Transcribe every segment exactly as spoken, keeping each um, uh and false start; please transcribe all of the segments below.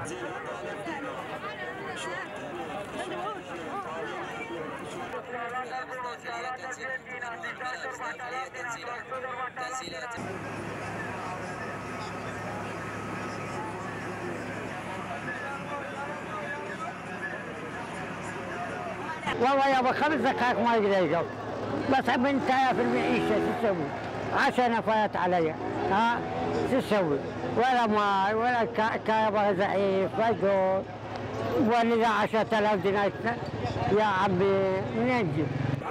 والله يابا خمس دقائق ما يقدر يقف، بس من كيف المعيشة شو تسوي؟ عشرة نفايات علي، ها شو تسوي؟ ولا ماي ولا كيابا ضعيف فيقول ولا عشرة آلاف دينار يا عمي منين نجيب؟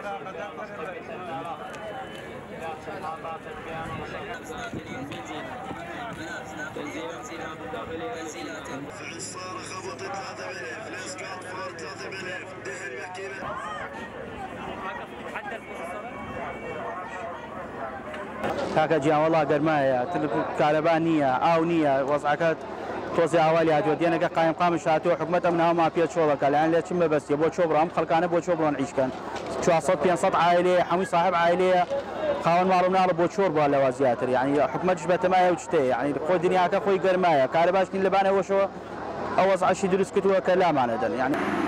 كاكا جيان والله قرماية كهربانية عاونية وضعك توزي عوالي هاتو دينا قايم قام شاتو حكومة منها ما بيت شغلك الآن لا تشم بس يبغى شبرا هم خلقانه بو شبرا نعيش كان شو صوت بين صوت عائلية حمي صاحب عائلية خاون معلوم نار بو شوربا لوازياتر يعني حكومة جبت ما وجتي يعني خو دنياك خوي قرماية كهرباش اللي بانه وشو أوز عشي دروس كتوه كلام عن هذا يعني